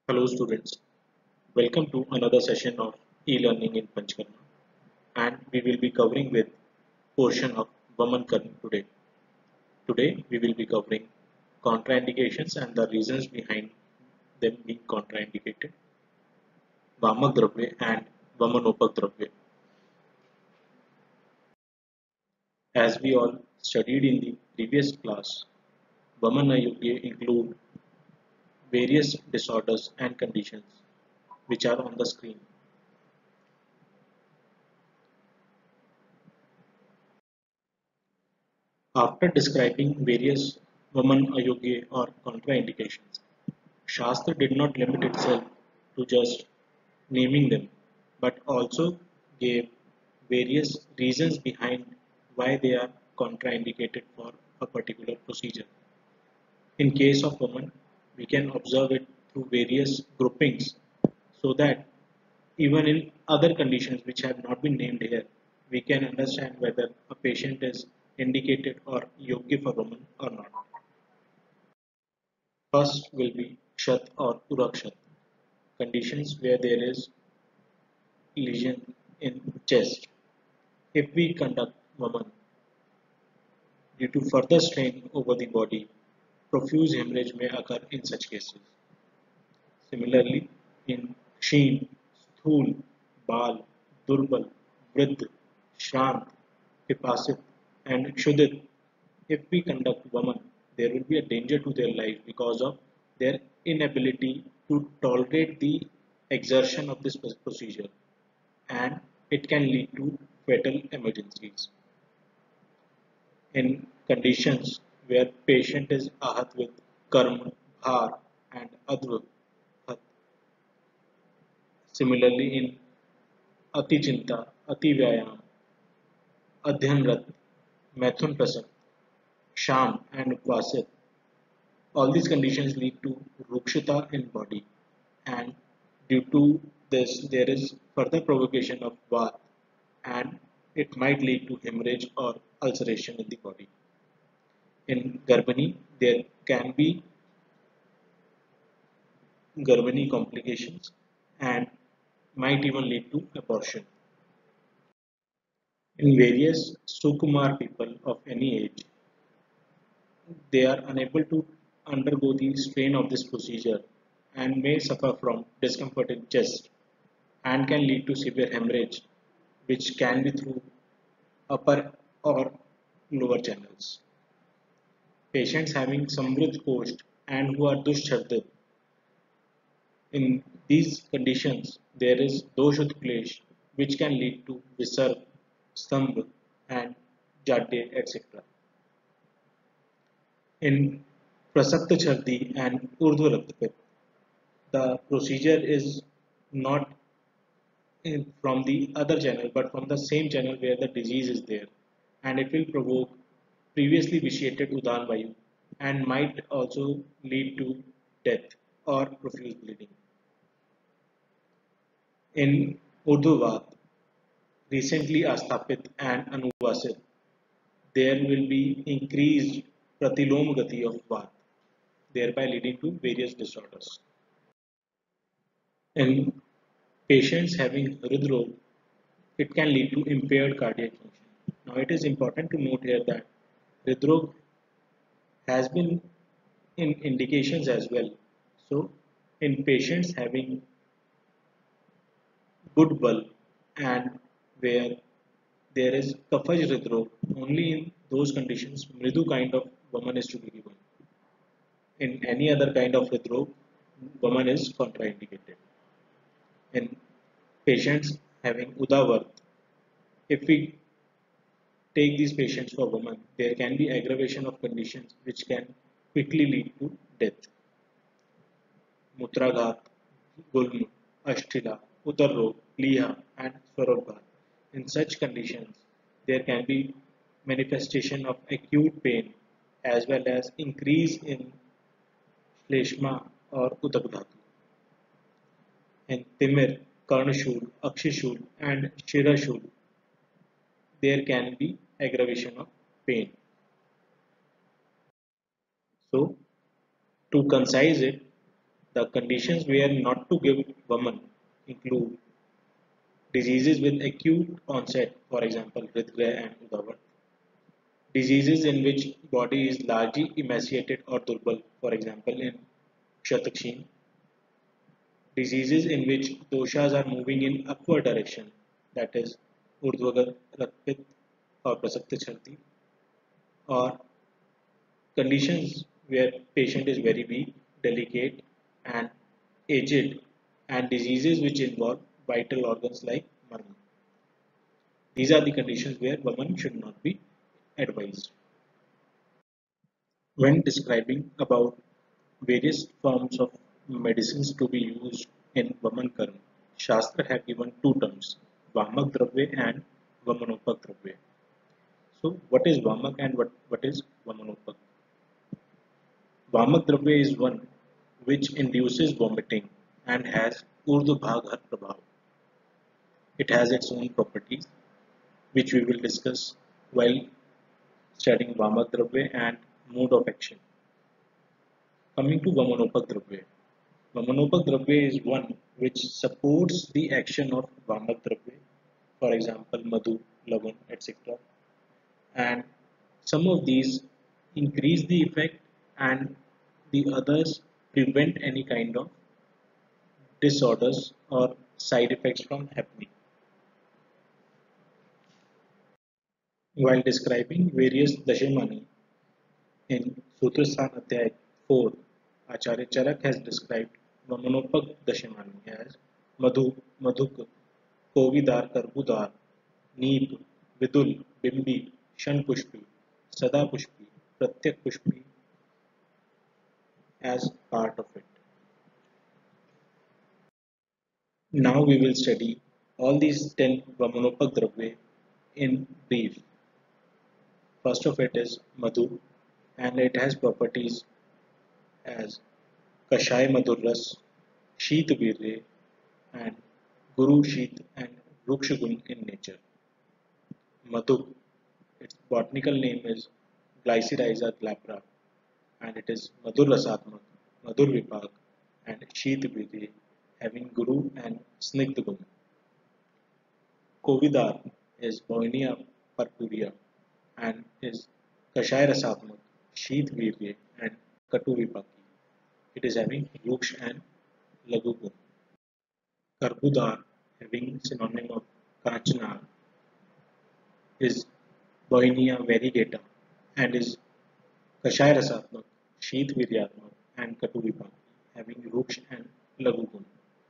Hello students, welcome to another session of e-learning in Panchkarma, and we will be covering with portion of Vaman Karma today. Today we will be covering contraindications and the reasons behind them being contraindicated, Vamak Dravya and Vamanopak Dravya. As we all studied in the previous class, Vamanayogya include various disorders and conditions which are on the screen. After describing various Vaman Ayogya or contraindications, Shastra did not limit itself to just naming them, but also gave various reasons behind why they are contraindicated for a particular procedure. In case of women, we can observe it through various groupings so that even in other conditions which have not been named here, we can understand whether a patient is indicated or yogya for women or not. First will be Kshat or Urakshat, conditions where there is lesion in chest. If we conduct Vaman due to further strain over the body, profuse hemorrhage may occur in such cases. Similarly, in Ksheen, Sthul, Bal, Durbal, Vriddh, Shant, Pipasit, and Kshudit, if we conduct Vaman, there will be a danger to their life because of their inability to tolerate the exertion of this procedure, and it can lead to fatal emergencies. In conditions where patient is ahat with karma, bhar, and adva, similarly in अति चिंता, अति व्यायाम, अध्ययनरत, मैथुन प्रसव, sham and upvasit, all these conditions lead to rukshita in body, and due to this there is further provocation of vat, and it might lead to hemorrhage or ulceration in the body. In Garbhani there can be Garbhani complications and might even lead to abortion. In various Sukumar people of any age, they are unable to undergo the strain of this procedure and may suffer from discomfort in chest and can lead to severe hemorrhage, which can be through upper or lower channels. Patients having Samvrit Kost and who are Dushchardit, in these conditions there is Doshutklesh, which can lead to Visarg, Stambh, and Jate, etc. In Prasakta Chardi and Urdhva Raktapit, the procedure is not from the other channel but from the same channel where the disease is there, and it will provoke previously vitiated Udan Vayu and might also lead to death or profuse bleeding. In Urdhvat, recently Astapit and Anuvasit, there will be increased Pratilom Gati of Vat, thereby leading to various disorders. In patients having Hridrog, it can lead to impaired cardiac function. Now, it is important to note here that Hridrog has been in indications as well. So, in patients having good bulb and where there is Kafaj Hridrog, only in those conditions, Mridu kind of Vaman is to be given. In any other kind of Hridrog, Vaman is contraindicated. In patients having Udavart, if we take these patients for women, there can be aggravation of conditions which can quickly lead to death. Mutraghat, Gulm, Ashtila, Udarrog, Liha, and Swarobghat. In such conditions, there can be manifestation of acute pain as well as increase in Shleshma or Udakdhatu. In Timir, Karnashul, Akshishul, and Shirashul, there can be aggravation of pain. So, to concise it, The conditions where not to give Vaman include diseases with acute onset, for example, Hridgaya and Udavat, diseases in which body is largely emaciated or durbal, for example, in Kshataksheen, diseases in which doshas are moving in upward direction, that is, Urdhvagat Rakpit or Prasakta Chharti, or conditions where patient is very weak, delicate, and aged, and diseases which involve vital organs like marma. These are the conditions where Vaman should not be advised. When describing about various forms of medicines to be used in Vaman Karma, Shastra have given two terms, Vamak Dravya and Vamanopak Dravya. So, what is Vamak and what is Vamanopak? Vamak Dravya is one which induces vomiting and has Urdhva Prabhav. It has its own properties, which we will discuss while studying Vamak Dravya and mode of action. Coming to Vamanopak Dravya. Vamanopak Dravya is one which supports the action of Vamak Dravya, for example, Madhu, Lavan, etc. And some of these increase the effect and the others prevent any kind of disorders or side effects from happening. While describing various Dashimani in Sutrasthana Adhyay 4, Acharya Charak has described Vamanopak Dashimani as Madhu, Madhuk, Kovidar, Karbudar, Neep, Vidul, Bimbi, Shan Pushpi, Sada Pushpi, Pratyak Pushpi as part of it. Now we will study all these 10 Vamanopak Dravya in brief. First of it is Madhu, and it has properties as Kashai Madhurras, Sheet Virya, and Guru Sheet and Rukshagun in nature. Madhu, its botanical name is Glycyrrhiza glabra, and it is Madhur Rasatmak, Madhur Vibhag, and Sheet Virya, having Guru and Snigdha Gun. Kovidar is Boinia purpurea and is Kashai Rasatmak, Sheet Virya, and Katu Vipaki. It is having Ruksh and Lagu Gun. Karbudar, having synonym of Kanchana, is Boinia variegata and is Kashai Rasatmak, Sheet Viryatmak, and Katu Vipaki, having Ruksh and Lagu Gun.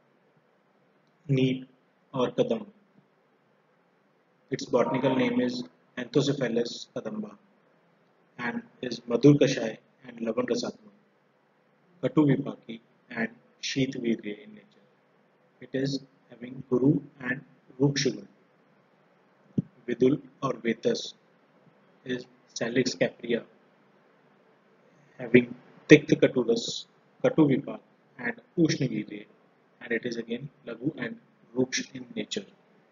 Neep or Kadam. Its botanical name is Anthocephalus kadamba and is Madhur Kashai and Lavan Rasatmak, Katu Vipaki, and Sheet Virya in nature. It is having Guru and Rukshugan. Vidul or Vetus is Salix caprea, having Tikta Katuras, Katu Vipak, and Ushna Virya, and it is again Lagu and Ruksh in nature.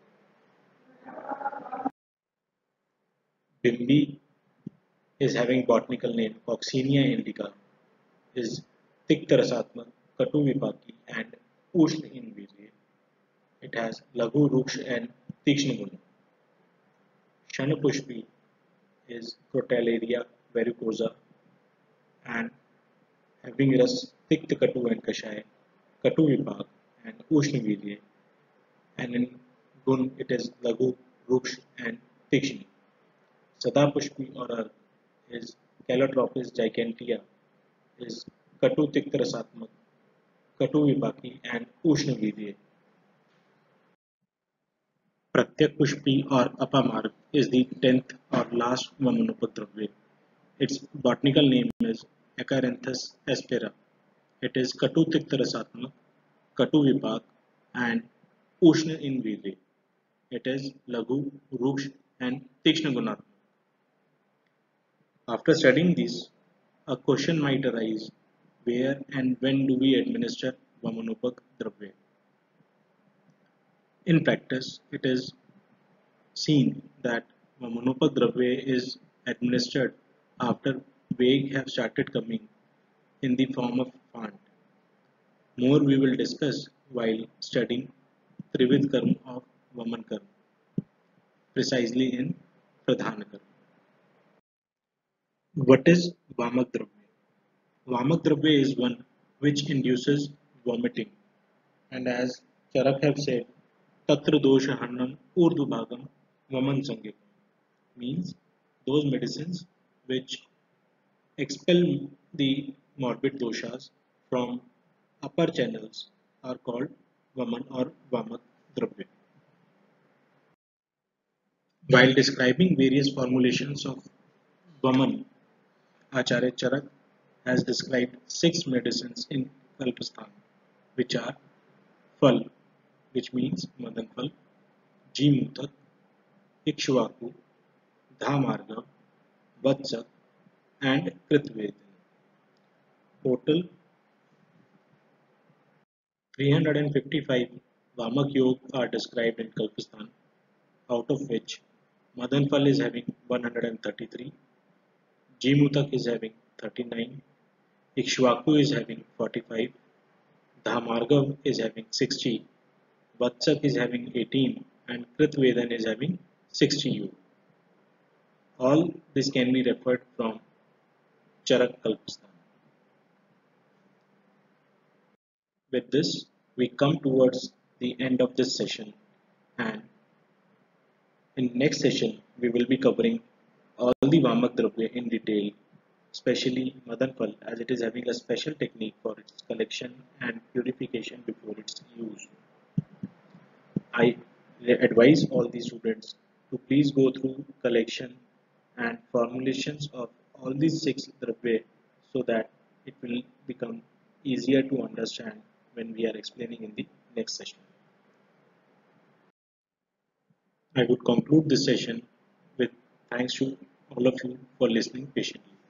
Bimbi is having botanical name Coccinia indica, is Tikta Rasatmak, Katu Vipaki, and Ushna in Virya. It has Lagu, Ruksh, and Tikshna Guna. Shanapushpi is Crotalaria verrucosa and having ras Tikta Katu and Kashai, Katu Vibhag, and Ushna Virya, and in Gun it is Lagu, Ruksh, and Tikshni. Sadapushpi or Arg is Calotropis gigantea, is Katu Tikta Rasatmak, Katu Vibhaki, and Ushna Virya. Pratyak Pushpi or Apamarg is the 10th or last Vamanopak Dravya. Its botanical name is Acaranthus aspera. It is Katu Tikta Rasatmak, Katu Vibhag, and Ushna in Virya. It is Lagu, Ruksh, and Tikshna Gunatmak. After studying this, a question might arise, where and when do we administer Vamanopak Dravya? In practice, it is seen that Vamanopak Dravya is administered after vague have started coming in the form of fant. More we will discuss while studying Trivid Karma of Vaman Karma, precisely in Pradhana Karma. What is Vamak Dravya? Vamak Dravya is one which induces vomiting. And as Charak have said, Tatra Dosha Hannam Urdu Bhagam Vaman Sangikam means those medicines which expel the morbid doshas from upper channels are called Vaman or Vamak Dravya. While describing various formulations of Vaman, Acharya Charak has described six medicines in Kalpastan, which are Phal, which means Madan Phal, G-Mutak, Ikshvaku, Dhamarga, Vatsak, and Kritvedin. Total 355 Vamak Yog are described in Kalpistan, out of which Madan Phal is having 133, G-Mutak is having 39, Ikshvaku is having 45, Dhamargav is having 60, Vatsak is having 18, and Kritvedan is having 60 U. All this can be referred from Charak Kalpistan. With this, we come towards the end of this session, and in next session we will be covering all the Vamak Dravya in detail, especially Madanfal, as it is having a special technique for its collection and purification before its use. I advise all the students to please go through collection and formulations of all these six Dravya so that it will become easier to understand when we are explaining in the next session. I would conclude this session with thanks to all of you for listening patiently.